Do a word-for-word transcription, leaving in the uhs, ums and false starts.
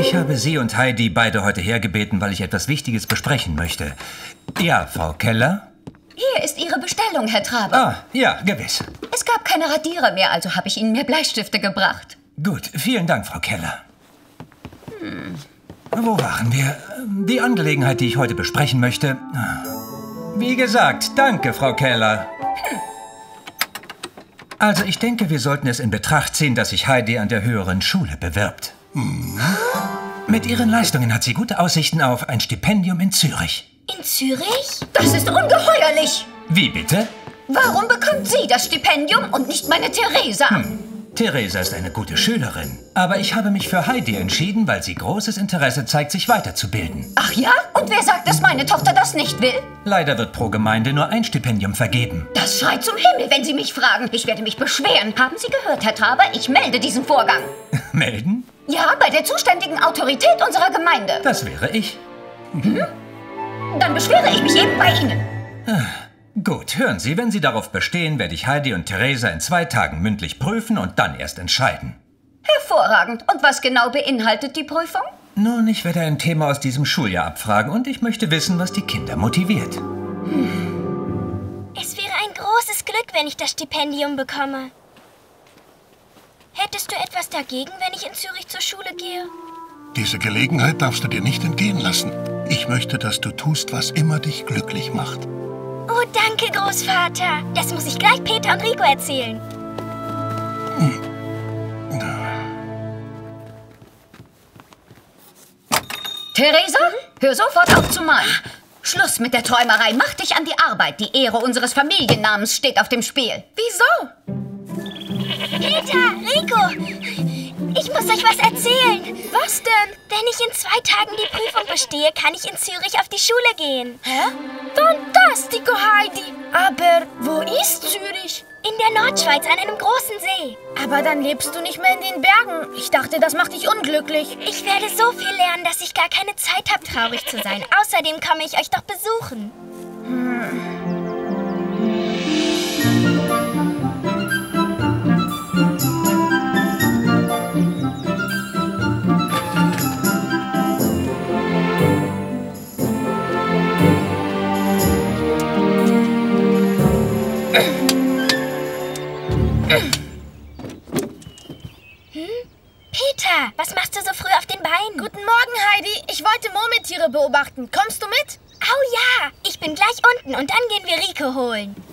Ich habe Sie und Heidi beide heute hergebeten, weil ich etwas Wichtiges besprechen möchte. Ja, Frau Keller? Hier ist Ihre Bestellung, Herr Traber. Ah, ja, gewiss. Es gab keine Radierer mehr, also habe ich Ihnen mehr Bleistifte gebracht. Gut, vielen Dank, Frau Keller. Hm. Wo waren wir? Die Angelegenheit, die ich heute besprechen möchte. Wie gesagt, danke, Frau Keller. Hm. Also, ich denke, wir sollten es in Betracht ziehen, dass sich Heidi an der höheren Schule bewirbt. Hm. Mit ihren Leistungen hat sie gute Aussichten auf ein Stipendium in Zürich. In Zürich? Das ist ungeheuerlich. Wie bitte? Warum bekommt sie das Stipendium und nicht meine Theresa? Hm. Theresa ist eine gute Schülerin. Aber ich habe mich für Heidi entschieden, weil sie großes Interesse zeigt, sich weiterzubilden. Ach ja? Und wer sagt, dass meine Tochter das nicht will? Leider wird pro Gemeinde nur ein Stipendium vergeben. Das schreit zum Himmel, wenn Sie mich fragen. Ich werde mich beschweren. Haben Sie gehört, Herr Traber? Ich melde diesen Vorgang. Melden? Ja, bei der zuständigen Autorität unserer Gemeinde. Das wäre ich. Hm? Dann beschwere ich mich eben bei Ihnen. Gut, hören Sie, wenn Sie darauf bestehen, werde ich Heidi und Theresa in zwei Tagen mündlich prüfen und dann erst entscheiden. Hervorragend. Und was genau beinhaltet die Prüfung? Nun, ich werde ein Thema aus diesem Schuljahr abfragen und ich möchte wissen, was die Kinder motiviert. Hm. Es wäre ein großes Glück, wenn ich das Stipendium bekomme. Hättest du etwas dagegen, wenn ich in Zürich zur Schule gehe? Diese Gelegenheit darfst du dir nicht entgehen lassen. Ich möchte, dass du tust, was immer dich glücklich macht. Oh, danke, Großvater. Das muss ich gleich Peter und Rico erzählen. Hm. Theresa, hör sofort auf zu malen. Schluss mit der Träumerei. Mach dich an die Arbeit. Die Ehre unseres Familiennamens steht auf dem Spiel. Wieso? Peter, Rico, ich muss euch was erzählen. Was denn? Wenn ich in zwei Tagen die Prüfung bestehe, kann ich in Zürich auf die Schule gehen. Hä? Fantastico, Heidi. Aber wo ist Zürich? In der Nordschweiz, an einem großen See. Aber dann lebst du nicht mehr in den Bergen. Ich dachte, das macht dich unglücklich. Ich werde so viel lernen, dass ich gar keine Zeit habe, traurig zu sein. Außerdem komme ich euch doch besuchen. Hm. Peter, was machst du so früh auf den Beinen? Guten Morgen, Heidi. Ich wollte Murmeltiere beobachten. Kommst du mit? Au ja, ich bin gleich unten und dann gehen wir Rico holen.